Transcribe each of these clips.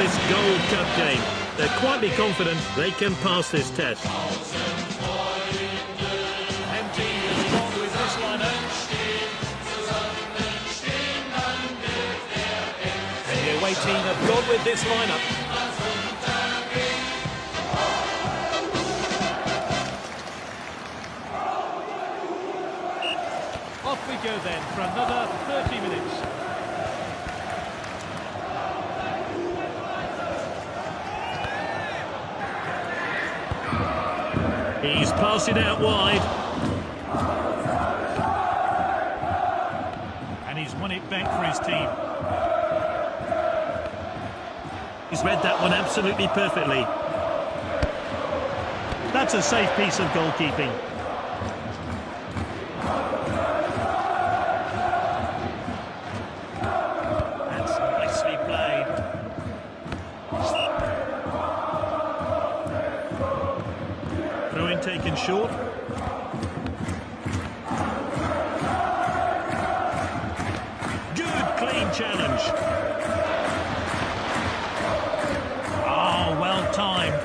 this Gold Cup game. They're quietly confident they can pass this test. Empty has gone with this lineup. And the away team have gone with this lineup. Off we go then for another 30 minutes. He's passed it out wide. And he's won it back for his team. He's read that one absolutely perfectly. That's a safe piece of goalkeeping. That's nicely played. Throw-in taken short. Good, clean challenge. Oh, well timed.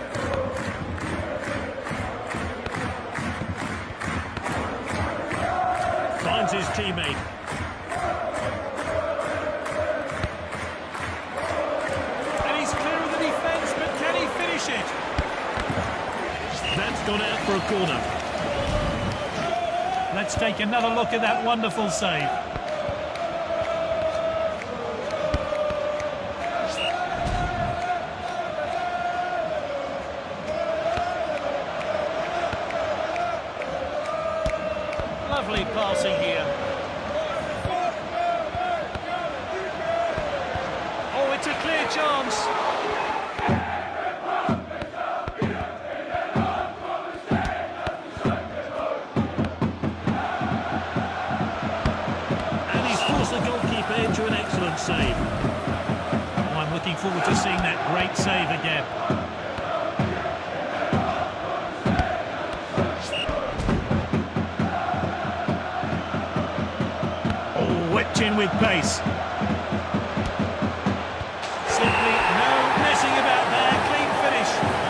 Finds his teammate. And he's clear of the defence, but can he finish it? That's gone out for a corner. Let's take another look at that wonderful save. Lovely passing here. Oh, it's a clear chance. And he's forced the goalkeeper into an excellent save. Oh, I'm looking forward to seeing that great save again. Whipped in with pace. Simply no messing about there. Clean finish.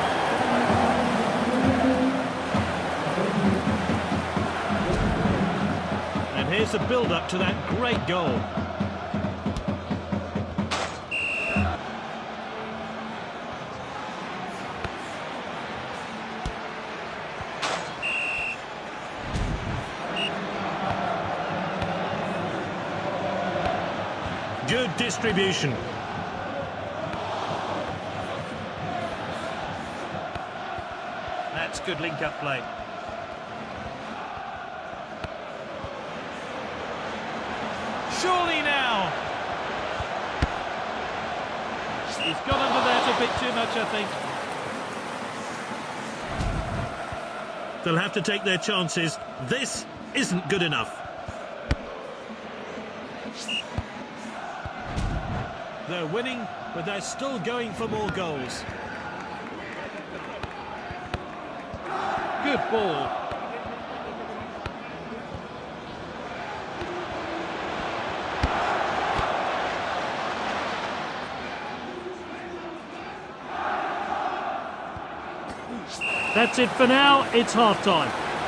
And here's the build-up to that great goal. Good distribution. That's good link-up play. Surely now. He's gone under that a bit too much, I think. They'll have to take their chances. This isn't good enough. They're winning, but they're still going for more goals. Good ball. That's it for now. It's half-time.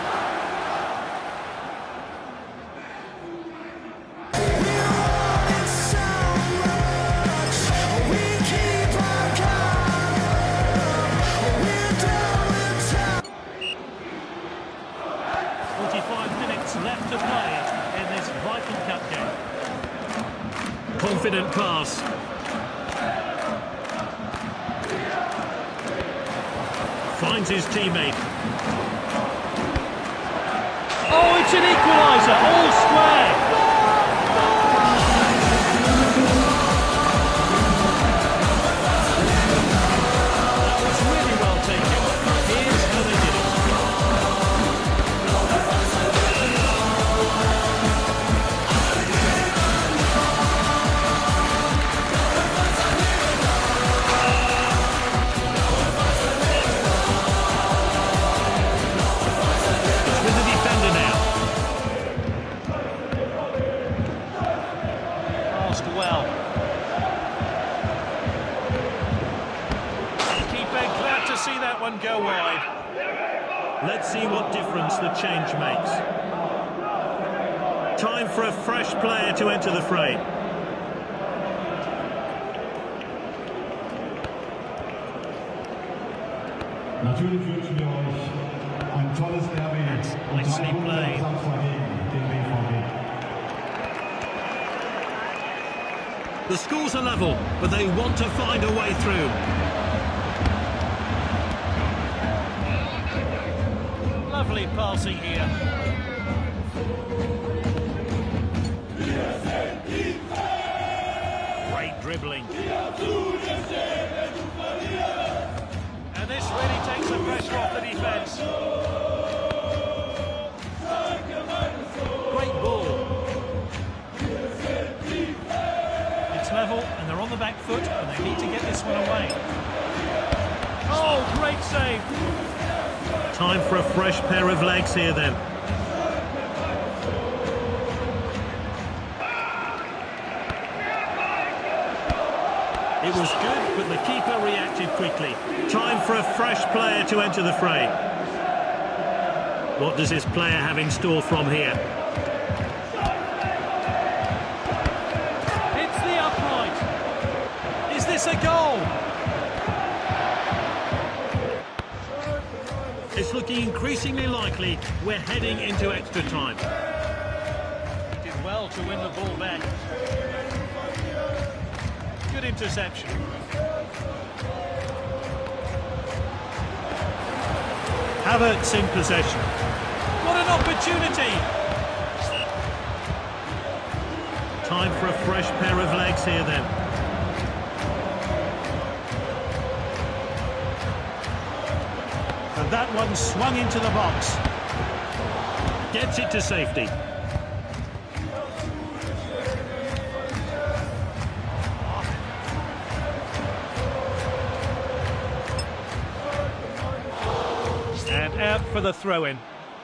Left to play in this Viking Cup game. Confident pass. Finds his teammate. Oh, it's an equaliser, all square. That was really well taken. Here's how they did it. It's with the defender now. go wide. Let's see what difference the change makes. Time for a fresh player to enter the fray. Natürlich wünschen wir euch ein tolles Derby und 3 Punkte am Samstag gegen den BVB. The scores are level, but they want to find a way through. Lovely passing here. Great dribbling. And this really takes the pressure off the defence. Great ball. It's level and they're on the back foot and they need to get this one away. Oh, great save. Time for a fresh pair of legs here then. It was good, but the keeper reacted quickly. Time for a fresh player to enter the fray. What does this player have in store from here? It's the upright. Is this a goal? It's looking increasingly likely we're heading into extra time. He did well to win the ball back. Good interception. Havertz in possession. What an opportunity! Time for a fresh pair of legs here then. And that one swung into the box. Gets it to safety. And out for the throw-in.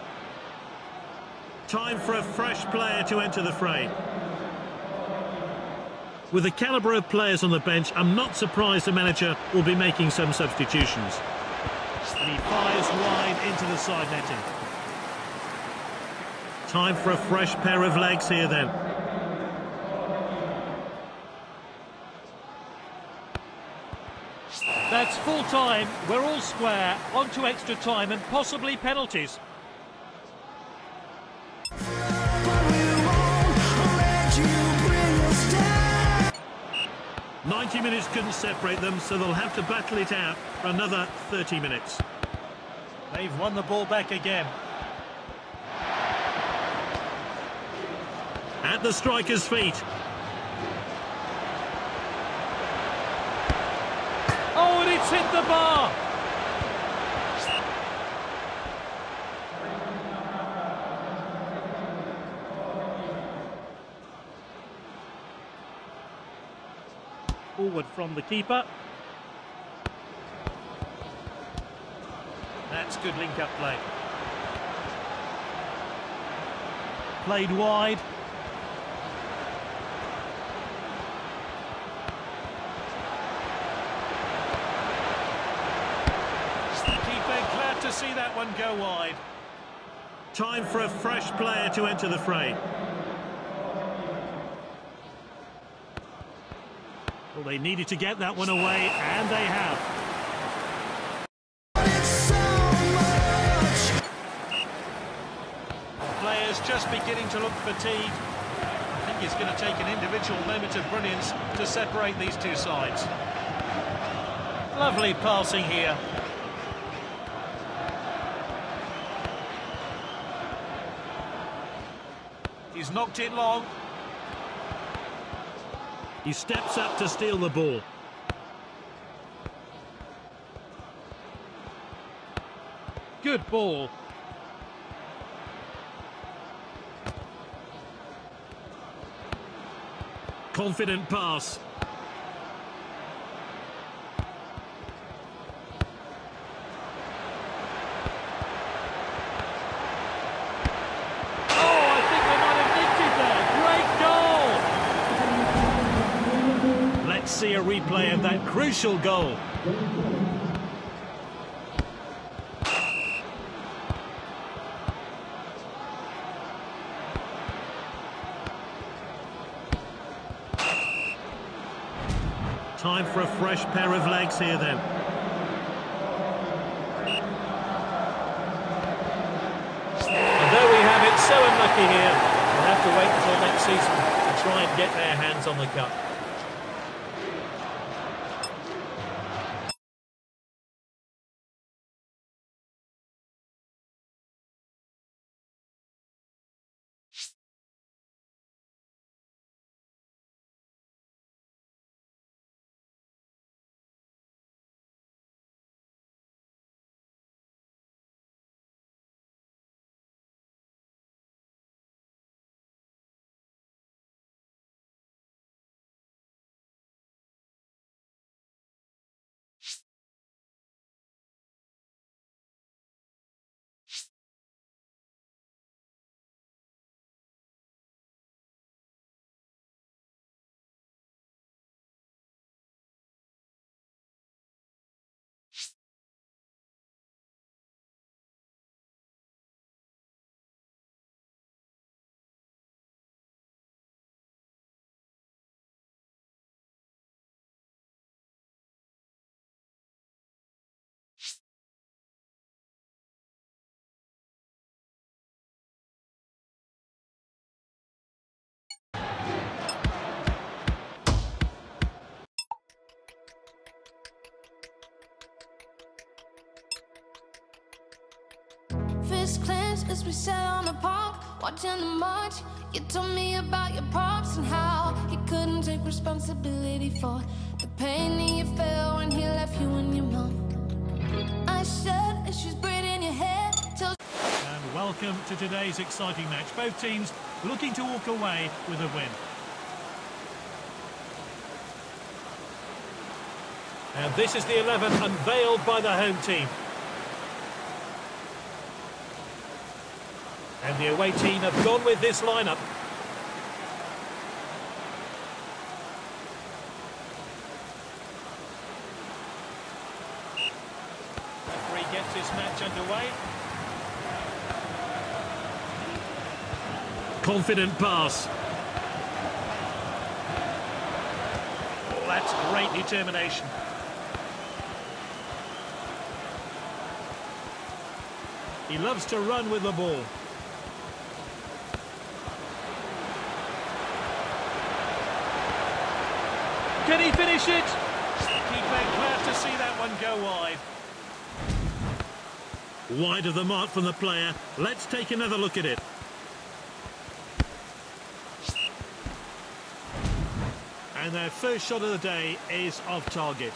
Time for a fresh player to enter the fray. With the calibre of players on the bench, I'm not surprised the manager will be making some substitutions. And he fires wide into the side netting. Time for a fresh pair of legs here then. That's full time. We're all square. On to extra time and possibly penalties. 90 minutes couldn't separate them, so they'll have to battle it out for another 30 minutes. They've won the ball back again. At the striker's feet. Oh, and it's hit the bar. Forward from the keeper. That's good link-up play. Played wide. To see that one go wide. Time for a fresh player to enter the fray. Well, they needed to get that one away, and they have. Players just beginning to look fatigued. I think it's going to take an individual moment of brilliance to separate these two sides. Lovely passing here. He's knocked it long. He steps up to steal the ball. Good ball. Confident pass. See a replay of that crucial goal. Time for a fresh pair of legs here then. And there we have it, so unlucky here. They'll have to wait until next season to try and get their hands on the cup. Fist clenched as we sat on the park, watching the march. You told me about your pops and how he couldn't take responsibility for the pain that you felt when he left you and your mom. I said, as she's braiding your hair till... And welcome to today's exciting match. Both teams looking to walk away with a win. And this is the 11 unveiled by the home team. And the away team have gone with this lineup. Referee gets this match underway. Confident pass. Oh, that's great determination. He loves to run with the ball. Can he finish it? Keeper glad to see that one go wide. Wide of the mark from the player. Let's take another look at it. And their first shot of the day is off target.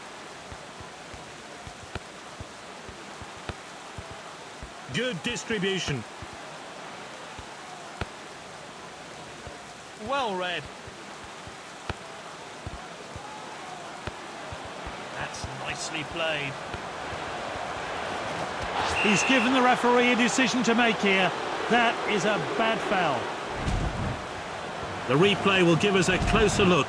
Good distribution. Well read. That's nicely played. He's given the referee a decision to make here. That is a bad foul. The replay will give us a closer look.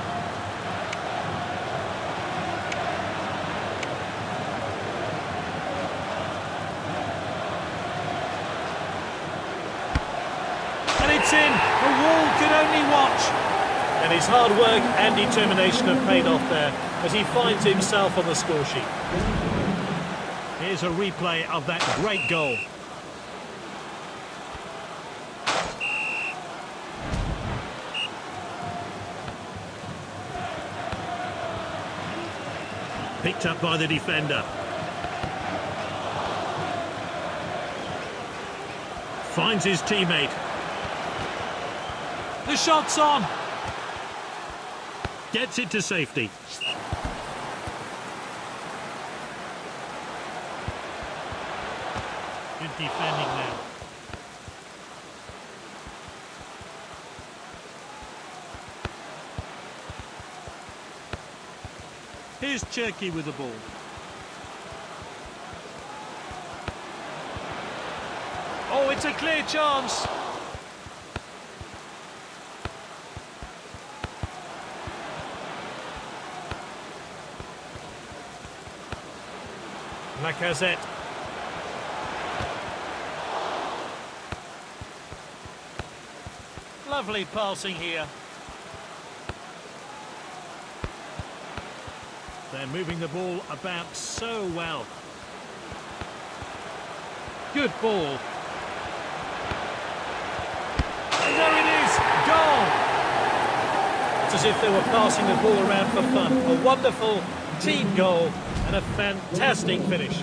And it's in. The wall could only watch. And his hard work and determination have paid off there as he finds himself on the score sheet. Here's a replay of that great goal. Picked up by the defender. Finds his teammate. The shot's on. Gets it to safety. Good defending now. Here's Cherki with the ball. Oh, it's a clear chance. Lacazette. Lovely passing here. They're moving the ball about so well. Good ball. And there it is, goal! It's as if they were passing the ball around for fun. A wonderful team goal and a fantastic finish.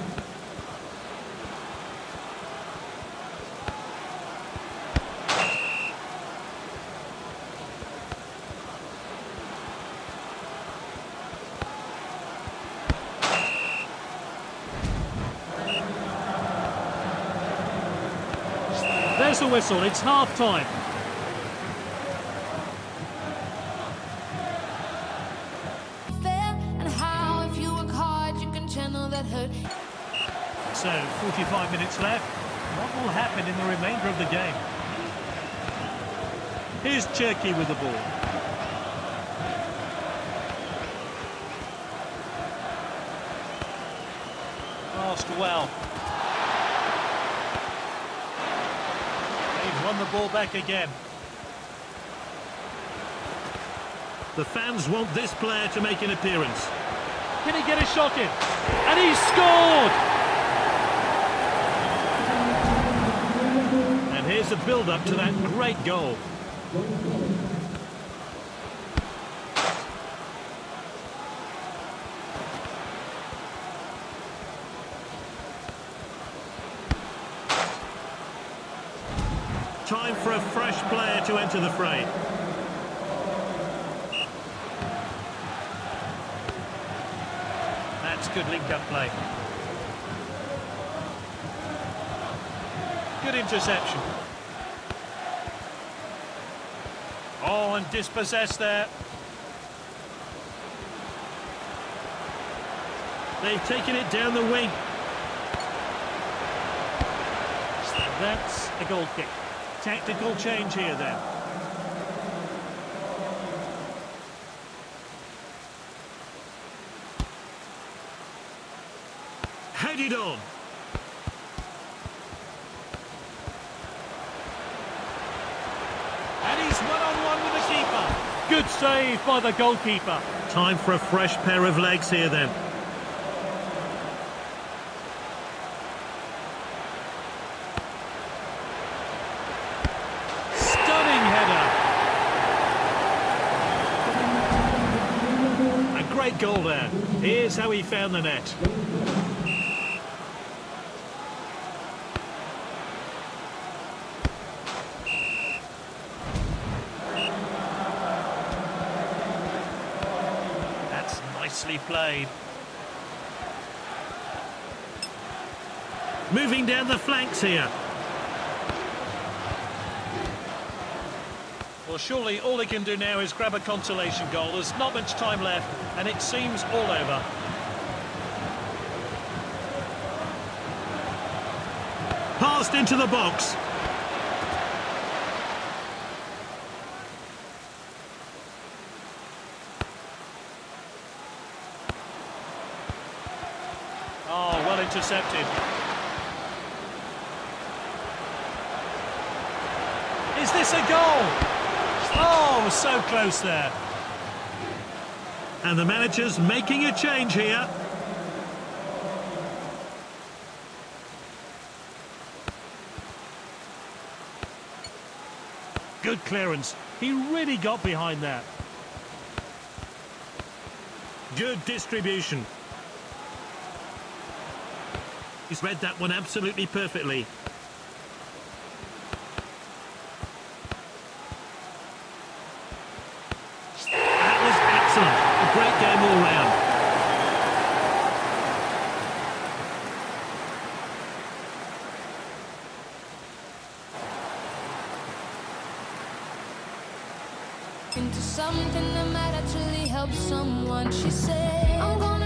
There's the whistle, it's half-time. And how, if you work hard, you can channel that hurt. So, 45 minutes left. What will happen in the remainder of the game? Here's Cherki with the ball. Passed well. They've won the ball back again. The fans want this player to make an appearance. Can he get a shot in? And he's scored! And here's the build-up to that great goal. Time for a fresh player to enter the fray. That's good link-up play. Good interception. Oh, and dispossessed there. They've taken it down the wing. That's a goal kick. Tactical change here then. Headed on. And he's one-on-one with the keeper. Good save by the goalkeeper. Time for a fresh pair of legs here then. Stunning header. A great goal there. Here's how he found the net. Nicely played. Moving down the flanks here. Well, surely all he can do now is grab a consolation goal. There's not much time left, and it seems all over. Passed into the box. Oh, well intercepted. Is this a goal? Oh, so close there. And the manager's making a change here. Good clearance. He really got behind that. Good distribution. He's read that one absolutely perfectly. That was excellent. A great game all round. Into something that might actually help someone. She said, I'm gonna